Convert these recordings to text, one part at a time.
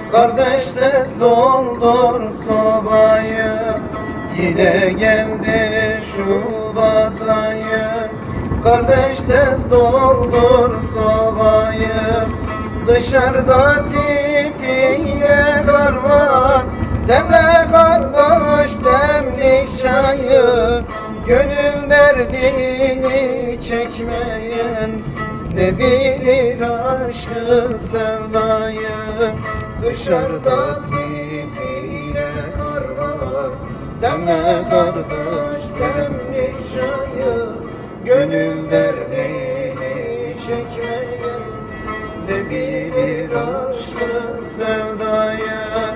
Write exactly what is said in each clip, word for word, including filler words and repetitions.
Kardeş tez doldur sobayı, yine geldi Şubat ayı. Kardeş tez doldur sobayı, dışarıda tipiyle kar var. Demle kardeş demli çayı, gönül derdini çekmeyen ne bilir aşkı sevdayı. Dışarıda tipiyle kar var, demle kardeş demli çayı, gönül derdini çekmeyen ne bilir aşkı sevdayı.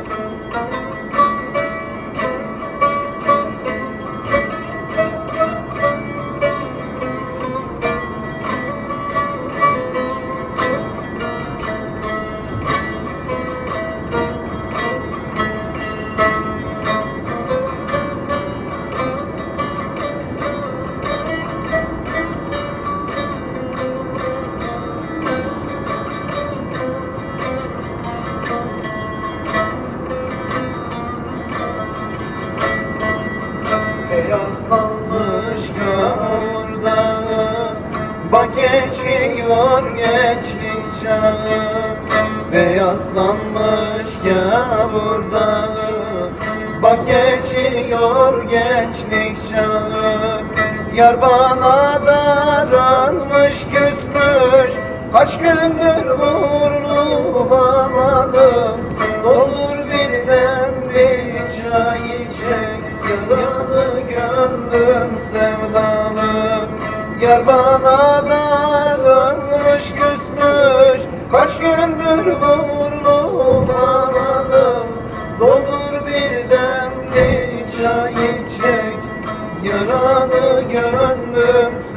Beyazlanmış gavur dağı, bak geçiyor gençlik çağı. Beyazlanmış gavur dağı, bak geçiyor gençlik çağı. Yar bana daralmış küsmüş, kaç gündür uğurlu havalı. Doldur bir demli çay içek, yaralı gönlüm sevdalı. Yar bana darılmış küsmüş, kaç gündür uğurlu havalı. Doldur bir demli çay içek, yaralı gönlüm